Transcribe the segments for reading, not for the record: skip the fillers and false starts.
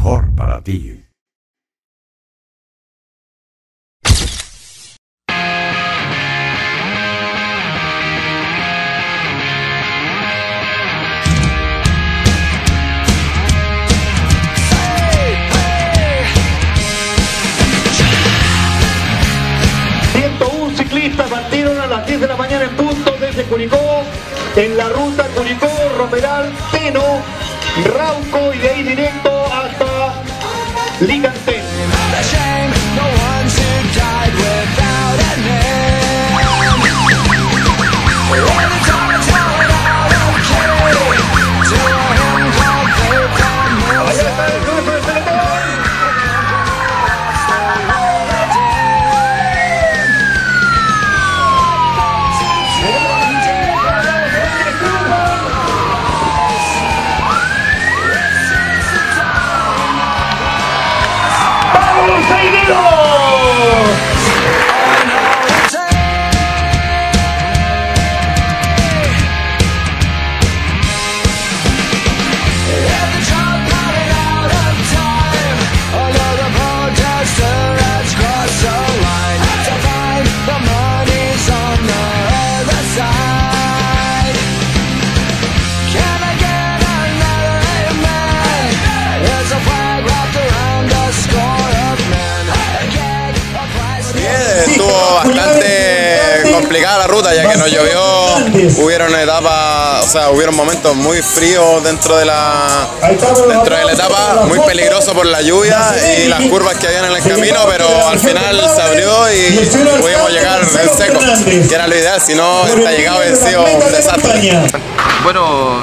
mejor para ti. Ciclistas partieron a las 10 de la mañana en punto desde Curicó, en la ruta Curicó, Romeral, Teno, Rauco y de ahí directo hasta Licantén. Estuvo bastante complicada la ruta ya que nos llovió, hubieron etapas, o sea, hubieron momentos muy fríos dentro de la etapa, muy peligroso por la lluvia y las curvas que habían en el camino, pero al final se abrió y pudimos llegar en seco, que era lo ideal, si no esta llegada hubiera sido un desastre. Bueno,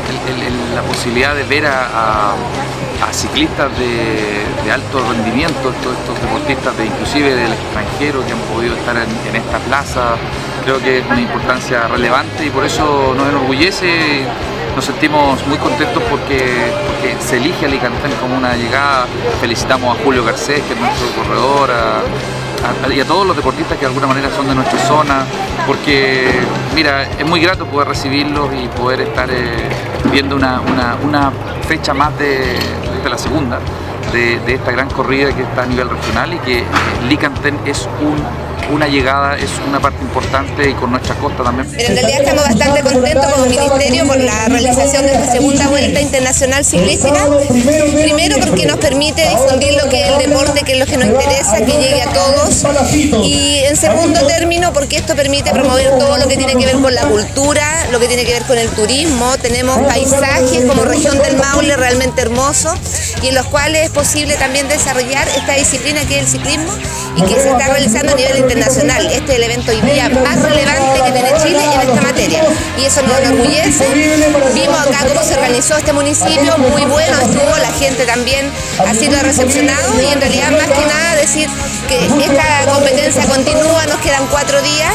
la posibilidad de ver a ciclistas de alto rendimiento, todos estos deportistas inclusive del extranjero que han podido estar en esta plaza, creo que es una importancia relevante y por eso nos enorgullece, nos sentimos muy contentos porque se elige a Licantén como una llegada. Felicitamos a Julio Garcés, que es nuestro corredor, y a todos los deportistas que de alguna manera son de nuestra zona, porque mira, es muy grato poder recibirlos y poder estar viendo una fecha más de la segunda de esta gran corrida que está a nivel regional y que Licantén es una llegada, es una parte importante y con nuestra costa también. Pero en realidad estamos bastante contentos como ministerio por la realización de esta segunda vuelta internacional ciclística. Primero porque nos permite difundir lo que es el deporte, que es lo que nos interesa, que llegue a todos. Y en segundo término porque esto permite promover todo lo que tiene que ver con la cultura, lo que tiene que ver con el turismo. Tenemos paisajes como región del Maule realmente hermosos y en los cuales es posible también desarrollar esta disciplina que es el ciclismo y que se está realizando a nivel internacional. Este es el evento hoy día más relevante que tiene Chile en esta materia y eso nos enorgullece. Vimos acá cómo se organizó este municipio, muy bueno estuvo, la gente también ha sido recepcionado y en realidad más que nada decir que esta competencia continúa, nos quedan 4 días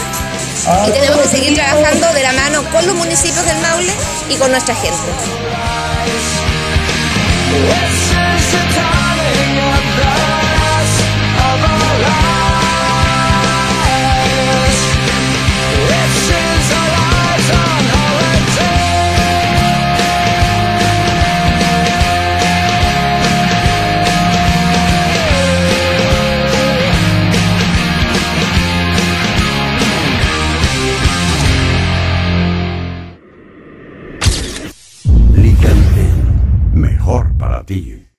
y tenemos que seguir trabajando de la mano con los municipios del Maule y con nuestra gente. Licantén, mejor para ti.